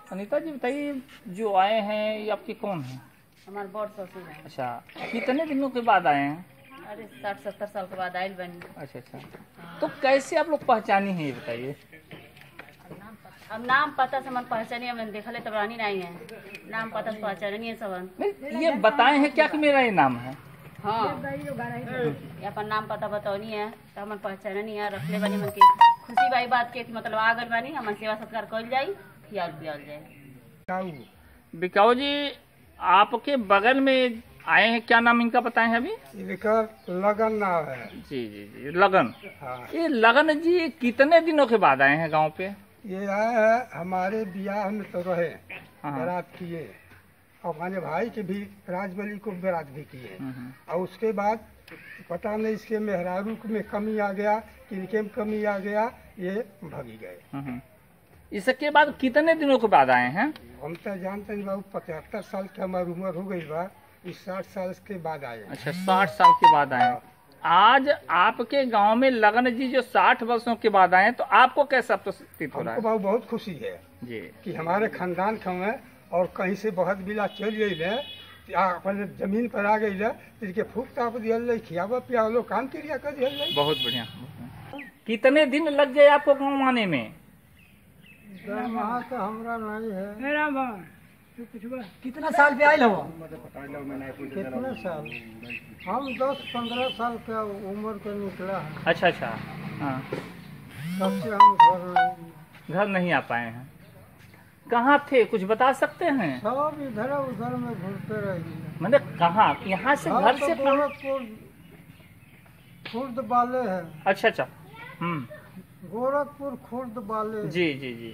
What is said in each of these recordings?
अनीता जी बताइए, जो आए हैं ये आपके कौन हैं? हमारे बड़ ससुर है। अच्छा, कितने दिनों के बाद आए हैं? अरे 60-70 साल के बाद आयल बनी। अच्छा अच्छा, तो कैसे आप लोग पहचानी है ये बताइए? अब नाम पता से मन पहचानी, हमने देखले तो रानी नहीं है, नाम पता से पहचानी है सबन। नहीं, ये बताए हैं क्या कि मेरा ये नाम है? हाँ, ये अपन नाम पता बताओनी है तो हमन पहचानी है, रखले बनी मन की खुशी बाई बात के मतलब आ गल बनी, हमन सेवा सत्कार कल जाई, खियाल पियाल जाए। बिकाऊ जी, आपके बगल में आए हैं, क्या नाम इनका बताए हैं अभी? इनका लगन नाम है। जी जी जी, लगन। हाँ, ये लगन जी कितने दिनों के बाद आए हैं गांव पे? ये आए हैं हमारे ब्याह में तो रहे, हाँ। बारात किए और अपने भाई के भी राजबली को बारात भी किए। और उसके बाद पता नहीं इसके मेहरारू में कमी आ गया, किनके में कमी आ गया, ये भगी गए। इसके बाद कितने दिनों के बाद आए हैं? हम तो जानते हैं बाबू 75 साल की हमारी उम्र हो गई बा, इस 60 साल के बाद आए। अच्छा, 60 साल के बाद आए हैं। आज आपके गांव में लगन जी जो 60 वर्षों के बाद आए हैं, तो आपको कैसा प्रतीत हो रहा हमको है? बाबू बहुत खुशी है जी, कि हमारे खानदान के में और कहीं से बहुत बिला चल गई अपने जमीन पर आ गई तिनके फूक ताप दिया, खियावा पियालो काम क्रिया कर दिया। बहुत बढ़िया। कितने दिन लग गए आपको गाँव आने में? वहाँ तो हमरा नहीं है। कितना साल पे आयल हो? कितने साल? हम 10-15 साल के उम्र के निकला है, अच्छा अच्छा, हाँ। तब से हम घर नहीं आ पाए हैं। कहाँ थे, कुछ बता सकते हैं? सब इधर उधर में घूमते रही। मतलब कहाँ, यहाँ से घर से कहाँ? गोरखपुर खुर्द वाले है। अच्छा अच्छा, गोरखपुर खुर्द वाले। जी जी जी।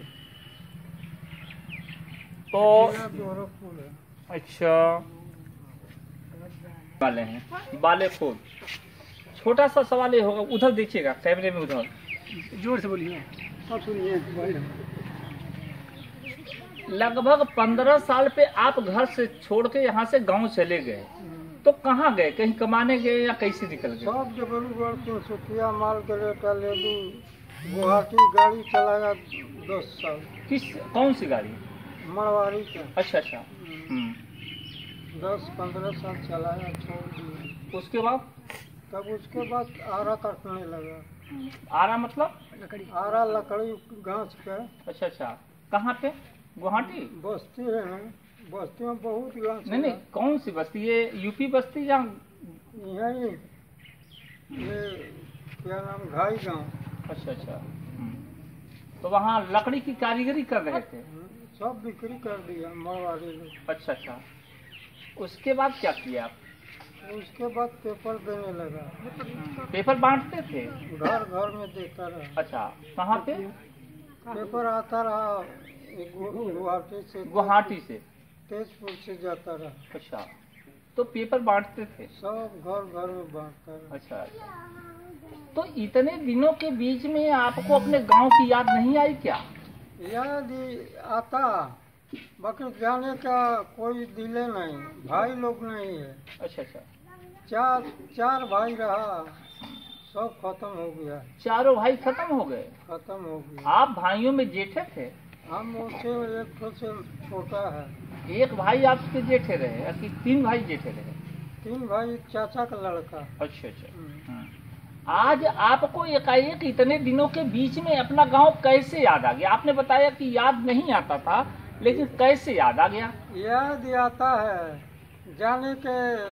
तो गोरखपुर है। अच्छा, वाले हैं बाले खोद। छोटा सा सवाल ये होगा, उधर देखिएगा कैमरे में, उधर जोर से बोलिए, सब सुनिए। लगभग 15 साल पे आप घर से छोड़ के यहाँ से गांव चले गए, तो कहाँ गए? कहीं कमाने गए या कैसे निकल गए? सब डिब्रूगढ़ के सुखिया माल के रेटा ले लू, गुवाहाटी गाड़ी चलाया 10 साल। कौन सी गाड़ी? मरवाड़ी का। अच्छा अच्छा, 10-15 साल चलाया, छोड़ दिया। उसके बाद? तब उसके बाद आरा काटने लगा। आरा मतलब? आरा लकड़ी गाछ पे। अच्छा अच्छा, कहाँ पे? गुवाहाटी बस्ती है ना, बस्ती में बहुत गाछ। नहीं नहीं, कौन सी बस्ती? ये यूपी बस्ती या? यही ये क्या नाम, घाई गाँव। अच्छा अच्छा, तो वहाँ लकड़ी की कारीगरी कर रहे थे? सब बिक्री कर दिया मरवाड़ी लोग। अच्छा अच्छा, उसके बाद क्या किया आप? उसके बाद पेपर देने लगा। पेपर बांटते थे? घर घर में देता रहा। अच्छा, कहाँ पे? पेपर आता रहा गुवाहाटी से। गुवाहाटी से? तेजपुर से जाता रहा। अच्छा, तो पेपर बांटते थे? सब घर घर में बांटता रहा। अच्छा अच्छा, तो इतने दिनों के बीच में आपको अपने गांव की याद नहीं आई क्या? याद आता, बाकी जाने का कोई दिले नहीं, भाई लोग नहीं है। अच्छा अच्छा, चार भाई रहा, सब खत्म हो गया। चारों भाई खत्म हो गए? खत्म हो गया। आप भाइयों में जेठे थे? हम उससे एक ठो से छोटा है। एक भाई आपके जेठे रहे या कि 3 भाई जेठे रहे? 3 भाई, चाचा का लड़का। अच्छा अच्छा, आज आपको एकाएक इतने दिनों के बीच में अपना गांव कैसे याद आ गया? आपने बताया कि याद नहीं आता था, लेकिन कैसे याद आ गया? याद आता है, जाने के